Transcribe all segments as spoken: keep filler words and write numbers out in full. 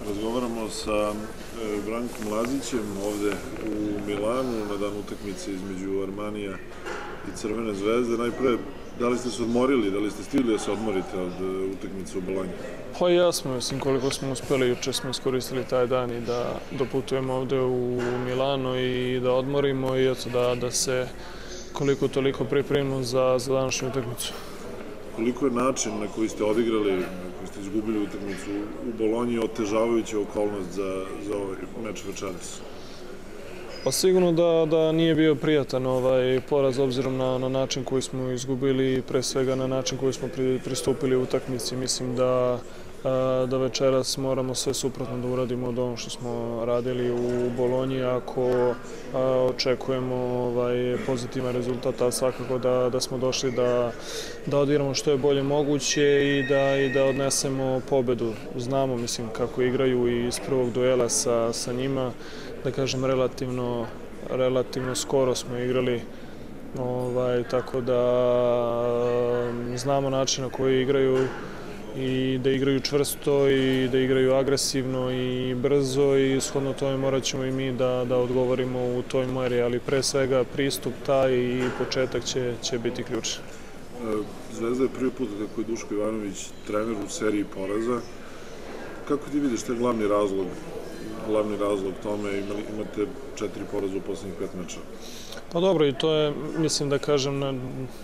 Razgovaramo sa Brankom Lazićem ovde u Milanu na dan utakmice između Armanija i Crvene zvezde. Najpre, da li ste se odmorili, da li ste stigli da se odmorite od utakmice u Bolonji? Pa ja smo, mislim, koliko smo uspeli, juče smo iskoristili taj dan i da doputujemo ovde u Milano i da odmorimo i da, da se koliko toliko pripremimo za, za današnju utakmicu. Koliko je način na koji ste odigrali, na koji ste izgubili utakmicu u Bolonji otežavajuća okolnost za, za ovaj meč večeras? Pa sigurno da, da nije bio prijatan ovaj poraz obzirom na, na način koji smo izgubili i pre svega na način koji smo pri, pristupili utakmici. Mislim da, da večeras moramo sve suprotno da uradimo od ono što smo radili u Bolonji ako očekujemo ovaj pozitivan rezultat, a svakako da, da smo došli da, da odigramo što je bolje moguće i da, i da odnesemo pobedu. Znamo, mislim, kako igraju i iz prvog duela sa, sa njima, da kažem, relativno, relativno skoro smo igrali, ovaj, tako da znamo način na koji igraju i da igraju čvrsto i da igraju agresivno i brzo i shodno tome morat ćemo i mi da, da odgovorimo u toj meri, ali pre svega pristup taj i početak će, će biti ključan. Zvezda je prvi put kako je Duško Ivanović trener u seriji poraza. Kako ti vidiš taj glavni razlog glavni razlog tome, imate četiri poraza u poslednjih pet meča? Pa dobro, i to je, mislim da kažem,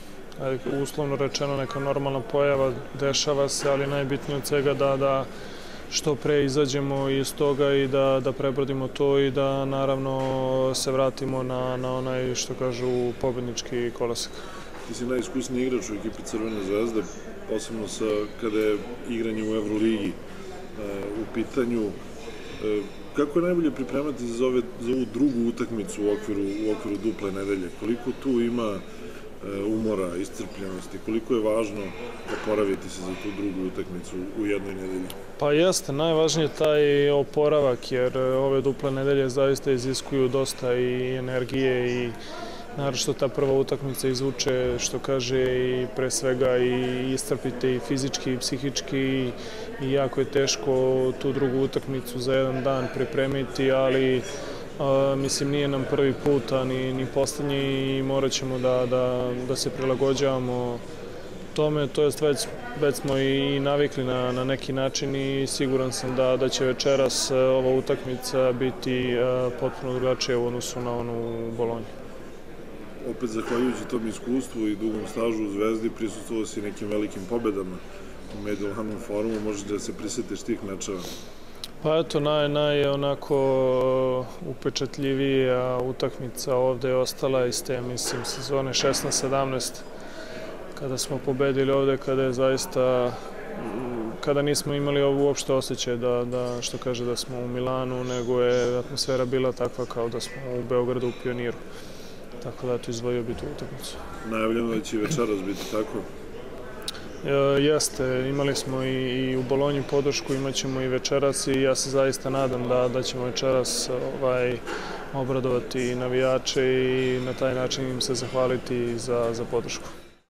uslovno rečeno neka normalna pojava, dešava se, ali najbitnije od svega da, da što pre izađemo iz toga i da, da prebrodimo to i da naravno se vratimo na, na onaj, što kažu, pobednički kolosek. Ti si najiskusniji igrač u ekipi Crvene zvezde, posebno sa, kada je igranje u Evroligi u pitanju. Kako je najbolje pripremati za, ove, za ovu drugu utakmicu u okviru, u okviru duple nedelje? Koliko tu ima umora, iscrpljenosti? Koliko je važno oporaviti se za tu drugu utakmicu u jednoj nedelji? Pa jeste, najvažnije je taj oporavak, jer ove duple nedelje zaista iziskuju dosta i energije i naravno što ta prva utakmica izvuče, što kaže, i pre svega i iscrpite i fizički i psihički i jako je teško tu drugu utakmicu za jedan dan pripremiti, ali a, mislim nije nam prvi put, a ni, ni poslednji i morat ćemo da, da, da se prilagođavamo tome, to jest već, već smo i navikli na, na neki način i siguran sam da, da će večeras ova utakmica biti a, potpuno drugačija u odnosu na onu u Bolonji. Opet, zahvaljujući tom iskustvu i dugom stažu u Zvezdi, prisustvovao si nekim velikim pobedama u Mediolanom forumu. Možeš da se prisetiš tih mečeva? Pa eto, naj, naj onako upečatljivija utakmica ovde je ostala iz te, mislim, sezone šesnaest sedamnaest, kada smo pobedili ovde, kada je zaista, kada nismo imali ovo uopšte osjećaj da, da, što kaže, da smo u Milanu, nego je atmosfera bila takva kao da smo u Beogradu u Pioniru. Tako da eto, izdvojio bi tu utakmicu. Najavljeno da će večeras biti tako? E, jeste, imali smo i, i u Bolonji podršku, imat ćemo i večeras i ja se zaista nadam da, da ćemo večeras ovaj, obradovati navijače i na taj način im se zahvaliti za, za podršku.